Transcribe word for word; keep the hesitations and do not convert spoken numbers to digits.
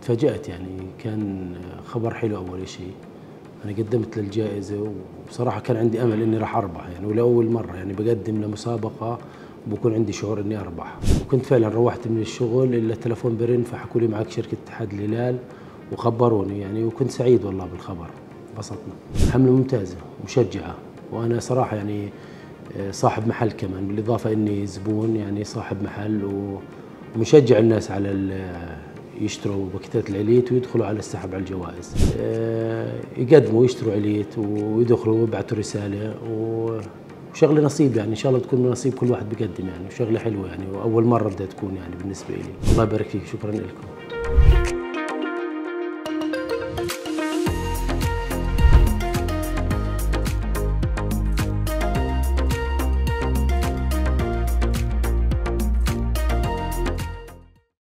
تفاجأت يعني، كان خبر حلو أول شيء. أنا قدمت للجائزة وبصراحة كان عندي أمل إني راح أربح يعني، ولأول مرة يعني بقدم لمسابقة وبكون عندي شعور إني أربح. وكنت فعلا روحت من الشغل إلا التلفون برن فحكوا لي معك شركة اتحاد الهلال وخبروني يعني، وكنت سعيد والله بالخبر، انبسطنا. حملة ممتازة مشجعة، وأنا صراحة يعني صاحب محل كمان، بالإضافة إني زبون يعني صاحب محل، ومشجع الناس على يشتروا باكيتات العليت ويدخلوا على السحب على الجوائز. يقدموا يشتروا عليت ويدخلوا ويبعثوا رسالة، وشغلة نصيب يعني، إن شاء الله تكون من نصيب كل واحد بيقدم يعني، وشغلة حلوة يعني، وأول مرة بدها تكون يعني بالنسبة لي. الله يبارك فيك، شكرا لكم.